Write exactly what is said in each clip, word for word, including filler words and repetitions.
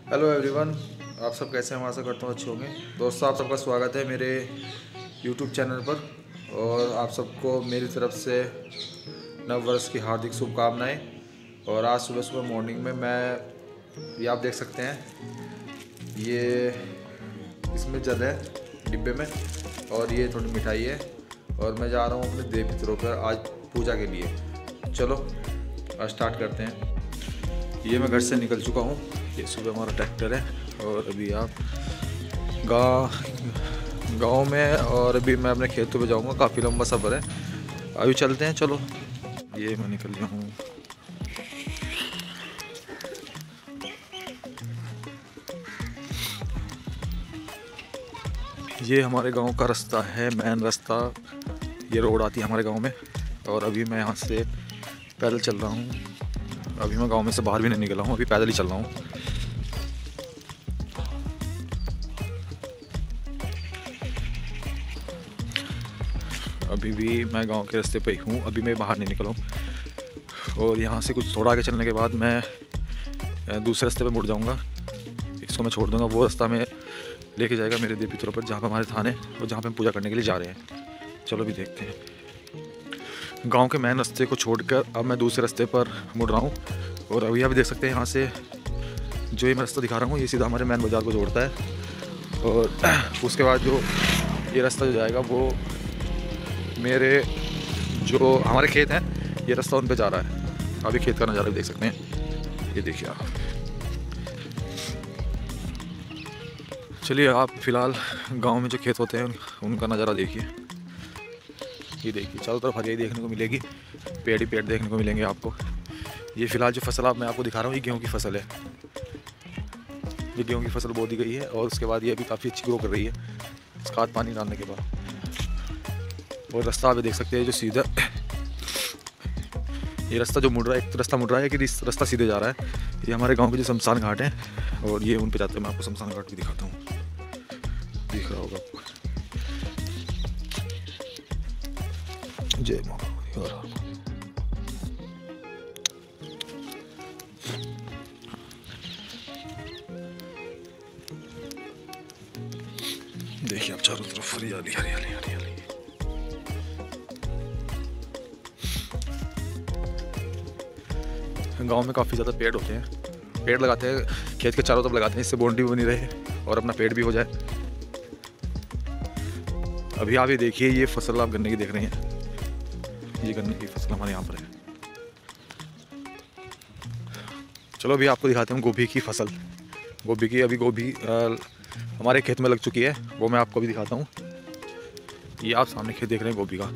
Hello everyone, आप सब कैसे हैं? मैं आशा करता हूँ अच्छे होंगे। दोस्तों, आप सबका स्वागत है मेरे यूट्यूब चैनल पर और आप सबको मेरी तरफ से नव वर्ष की हार्दिक शुभकामनाएं। और आज सुबह सुबह मॉर्निंग में मैं, ये आप देख सकते हैं, ये इसमें जल है डिब्बे में और ये थोड़ी मिठाई है और मैं जा रहा हूँ अपने देवी पितरों पर आज पूजा के लिए। चलो आज स्टार्ट करते हैं। ये मैं घर से निकल चुका हूँ। ये सुबह हमारा ट्रैक्टर है और अभी आप गाँव गाँव में और अभी मैं अपने खेतों पे जाऊँगा। काफ़ी लंबा सफ़र है, अभी चलते हैं। चलो, ये मैं निकल गया हूँ। ये हमारे गांव का रास्ता है, मेन रास्ता। ये रोड आती है हमारे गांव में और अभी मैं यहाँ से पैदल चल रहा हूँ। अभी मैं गांव में से बाहर भी नहीं निकला हूँ, अभी पैदल ही चल रहा हूँ। अभी भी मैं गांव के रास्ते पे ही हूँ, अभी मैं बाहर नहीं निकला हूँ। और यहाँ से कुछ थोड़ा आगे चलने के बाद मैं दूसरे रास्ते पे मुड़ जाऊँगा। इसको मैं छोड़ दूँगा, वो रास्ता में लेके जाएगा मेरे देवी पितरों पर, जहाँ पर हमारे थान है और जहाँ पे हम पूजा करने के लिए जा रहे हैं। चलो अभी देखते हैं। गांव के मेन रास्ते को छोड़कर अब मैं दूसरे रास्ते पर मुड़ रहा हूँ और अभी आप देख सकते हैं यहाँ से जो ये मैं रास्ता दिखा रहा हूँ, ये सीधा हमारे मेन बाज़ार को जोड़ता है। और उसके बाद जो ये रास्ता जो जाएगा वो मेरे जो हमारे खेत हैं, ये रास्ता उन पे जा रहा है। अभी खेत का नज़ारा भी देख सकते हैं, ये देखिए आप। चलिए आप फ़िलहाल गांव में जो खेत होते हैं उनका नज़ारा देखिए। ये देखिए चारों तरफ हरियाली देखने को मिलेगी, पेड़ ही पेड़ देखने को मिलेंगे आपको। ये फ़िलहाल जो फसल आप मैं आपको दिखा रहा हूँ, ये गेहूँ की फसल है। ये गेहूँ की फसल बो दी गई है और उसके बाद ये अभी काफ़ी अच्छी ग्रो कर रही है खाद पानी डालने के बाद। और रास्ता आप देख सकते हैं जो सीधा, ये रास्ता जो मुड़ रहा है, एक रास्ता मुड़ रहा है कि रास्ता सीधे जा रहा है। ये हमारे गाँव के जो शमशान घाट हैं और ये उन पर जाते हैं। मैं आपको शमशान घाट भी दिखाता हूँ, दिख रहा होगा आपको। जय माँ। देखिए आप चारों तरफ हरियाली हरियाली हरियाली। गांव में काफ़ी ज़्यादा पेड़ होते हैं, पेड़ लगाते हैं खेत के चारों तरफ लगाते हैं, इससे बाउंड्री भी बनी रहे और अपना पेड़ भी हो जाए। अभी आप ये देखिए, ये फसल आप गन्ने की देख रहे हैं, ये गन्ने की फसल हमारे यहाँ पर है। चलो अभी आपको दिखाते हैं गोभी की फसल। गोभी की अभी गोभी आ, हमारे खेत में लग चुकी है, वो मैं आपको भी दिखाता हूँ। ये आप सामने खेत देख रहे हैं गोभी का।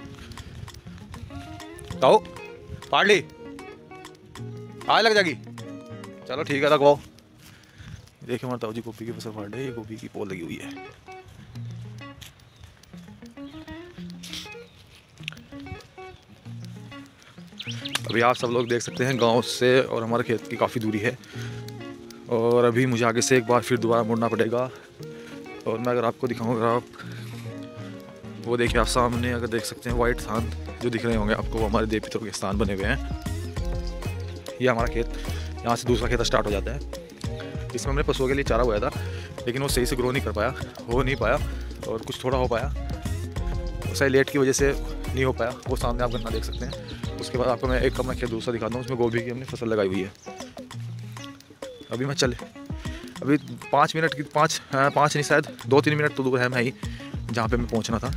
ताऊ पाड़ ली, आज लग जाएगी। चलो ठीक है, लगवाओ। देखिए हमारे ताऊ जी गोभी की फसल फाड़ रहे हैं, ये गोभी की पोल लगी हुई है। अभी आप सब लोग देख सकते हैं गांव से और हमारे खेत की काफ़ी दूरी है और अभी मुझे आगे से एक बार फिर दोबारा मुड़ना पड़ेगा। और मैं अगर आपको दिखाऊँ, अगर आप वो देखिए आप सामने अगर देख सकते हैं वाइट स्थान जो दिख रहे होंगे आपको, वो हमारे देवी पितरों के स्थान बने हुए हैं। ये हमारा खेत, यहाँ से दूसरा खेत स्टार्ट हो जाता है। इसमें हमने पशुओं के लिए चारा बोया था, लेकिन वो सही से ग्रो नहीं कर पाया, हो नहीं पाया और कुछ थोड़ा हो पाया, सही लेट की वजह से नहीं हो पाया। वो सामने आप गन्ना देख सकते हैं। उसके बाद आपको मैं एक अपना खेत दूसरा दिखाता हूँ, उसमें गोभी की हमने फसल लगाई हुई है। अभी मैं चले अभी पाँच मिनट की पाँच पाँच नहीं शायद दो तीन मिनट तो दूर है मैं ही जहाँ पे मैं पहुँचना था।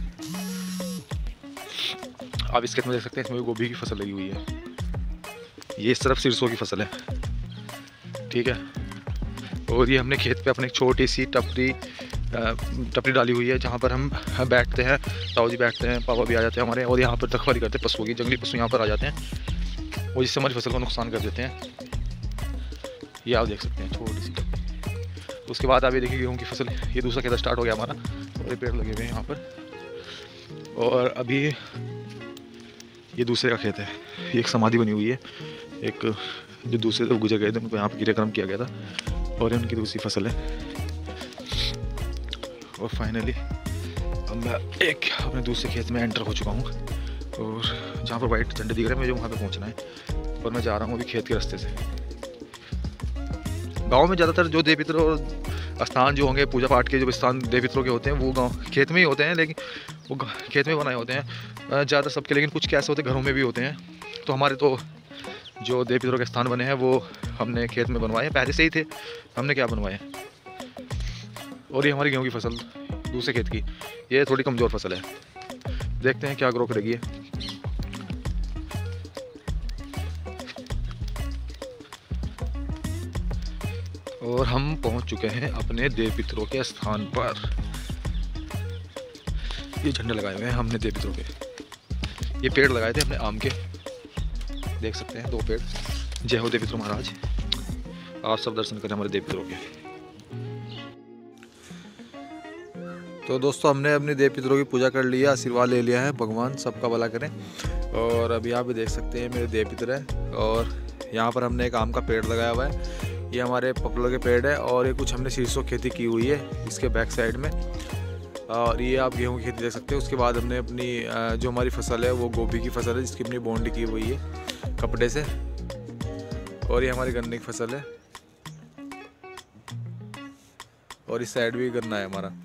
आप इस खेत में देख सकते हैं, इसमें गोभी की फसल लगी हुई है। ये इस तरफ सरसों की फसल है, ठीक है। और ये हमने खेत पे अपने छोटी सी टपरी टपरी डाली हुई है, जहाँ पर हम बैठते हैं, ताऊ जी बैठते हैं, पापा भी आ जाते हैं हमारे। और यहाँ पर रखवाली करते हैं पशुओं की, जंगली पशु यहाँ पर आ जाते हैं वो जिससे हमारी फसल को नुकसान कर देते हैं। ये आप देख सकते हैं छोटी सी टपरी। उसके बाद आप ये देखिए गेहूँ की फसल, ये दूसरा खेत स्टार्ट हो गया हमारा और ये पेड़ लगे हुए हैं यहाँ पर। और अभी ये दूसरे का खेत है, ये एक समाधि बनी हुई है, एक जो दूसरे से गुजर गए थे उनको यहाँ पर क्रियाक्रम किया गया था और उनकी दूसरी फसल है। और फाइनली अब मैं एक अपने दूसरे खेत में एंटर हो चुका हूँ और जहाँ पर वाइट झंडे दिख रहे हैं मुझे वहाँ पे पहुँचना है और मैं जा रहा हूँ अभी खेत के रास्ते से। गांव में ज़्यादातर जो देव पितर और स्थान जो होंगे, पूजा पाठ के जो स्थान देव पितरों के होते हैं, वो गांव खेत में ही होते हैं, लेकिन वो खेत में बनाए होते हैं ज़्यादा सबके, लेकिन कुछ कैसे होते हैं घरों में भी होते हैं। तो हमारे तो जो देव पितरों के स्थान बने हैं वो हमने खेत में बनवाए हैं, पहले से ही थे, हमने क्या बनवाए। और ये हमारी गेहूँ की फसल दूसरे खेत की, ये थोड़ी कमज़ोर फसल है, देखते हैं क्या ग्रो करेगी ये। और हम पहुंच चुके हैं अपने देव पितरों के स्थान पर। ये झंडे लगाए हुए हैं हमने देव पितरों के। ये पेड़ लगाए थे हमने आम के, देख सकते हैं दो पेड़। जय हो देव पितरों महाराज, आप सब दर्शन करें हमारे देव पितरों के। तो दोस्तों हमने अपने देव पितरों की पूजा कर लिया, आशीर्वाद ले लिया है, भगवान सबका भला करें। और अभी आप भी देख सकते हैं मेरे देव पितर है। और यहाँ पर हमने एक आम का पेड़ लगाया हुआ है, ये हमारे पपलों के पेड़ है। और ये कुछ हमने शीर्षों खेती की हुई है इसके बैक साइड में। और ये आप गेहूं की खेती देख सकते हैं। उसके बाद हमने अपनी जो हमारी फसल है वो गोभी की फसल है, जिसकी अपनी बाउंड्री की हुई है कपड़े से। और ये हमारी गन्ने की फसल है, और इस साइड भी गन्ना है हमारा।